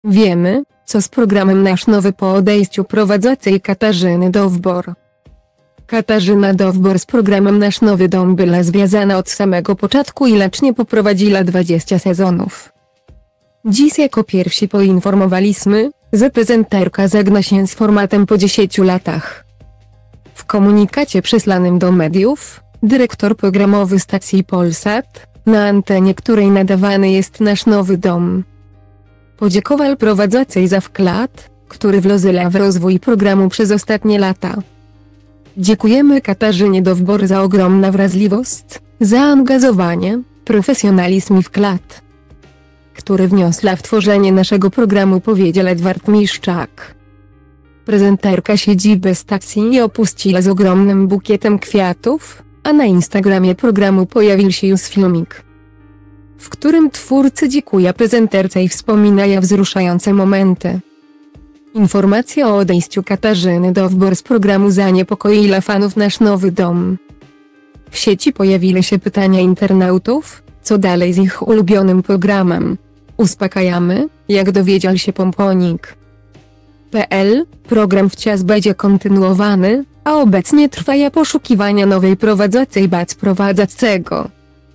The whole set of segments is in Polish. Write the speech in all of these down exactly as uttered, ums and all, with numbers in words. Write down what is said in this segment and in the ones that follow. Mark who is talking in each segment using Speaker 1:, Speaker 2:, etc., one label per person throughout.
Speaker 1: Wiemy, co z programem Nasz Nowy po odejściu prowadzącej Katarzyny Dowbor. Katarzyna Dowbor z programem Nasz Nowy Dom była związana od samego początku i licznie poprowadziła dwadzieścia sezonów. Dziś jako pierwsi poinformowaliśmy, że prezenterka żegna się z formatem po dziesięciu latach. W komunikacie przesłanym do mediów, dyrektor programowy stacji Polsat, na antenie której nadawany jest Nasz Nowy Dom, podziękował prowadzącej za wkład, który włożyła w rozwój programu przez ostatnie lata. Dziękujemy Katarzynie Dowbor za ogromną wrażliwość, zaangażowanie, profesjonalizm i wkład, który wniosła w tworzenie naszego programu, powiedział Edward Miszczak. Prezenterka siedzi bez stacji i opuściła z ogromnym bukietem kwiatów, a na Instagramie programu pojawił się już filmik, w którym twórcy dziękują prezenterce i wspominają wzruszające momenty. Informacja o odejściu Katarzyny Dowbor z programu zaniepokoiła fanów Nasz Nowy Dom. W sieci pojawiły się pytania internautów, co dalej z ich ulubionym programem. Uspokajamy, jak dowiedział się Pomponik kropka pe el, program wciąż będzie kontynuowany, a obecnie trwają poszukiwania nowej prowadzącej bądź prowadzącego.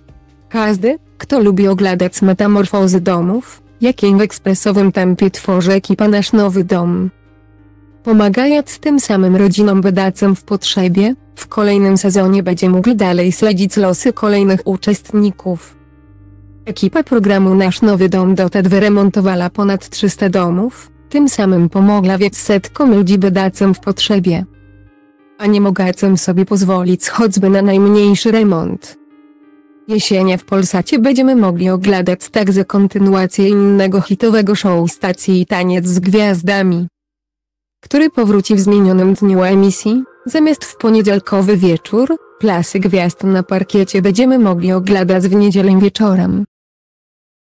Speaker 1: Każdy, kto lubi oglądać metamorfozy domów, jakie w ekspresowym tempie tworzy ekipa Nasz Nowy Dom, pomagając tym samym rodzinom biedacym w potrzebie, w kolejnym sezonie będzie mógł dalej śledzić losy kolejnych uczestników. Ekipa programu Nasz Nowy Dom dotąd wyremontowała ponad trzysta domów, tym samym pomogła więc setkom ludzi biedacym w potrzebie, a nie mogącym sobie pozwolić choćby na najmniejszy remont. Jesienią w Polsacie będziemy mogli oglądać także kontynuację innego hitowego show stacji Taniec z Gwiazdami, który powróci w zmienionym dniu emisji. Zamiast w poniedziałkowy wieczór, Plasy Gwiazd na parkiecie będziemy mogli oglądać w niedzielę wieczorem.